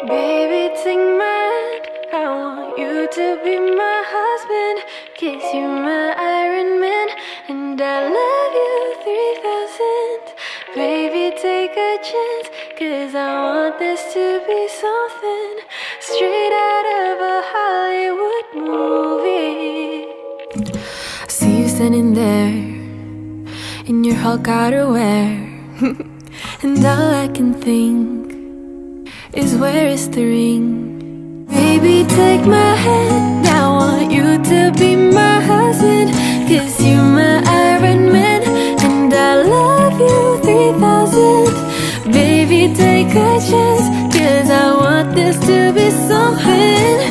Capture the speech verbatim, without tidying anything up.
Baby, take my hand, I want you to be my husband. Kiss you, my Iron Man, and I love you three thousand. Baby, take a chance, cause I want this to be something straight out of a Hollywood movie. I see you standing there in your Hulk outerwear, and all I can think is where is the ring? Baby, take my hand, I want you to be my husband. Cause you're my Iron Man, and I love you three thousand. Baby, take a chance, cause I want this to be something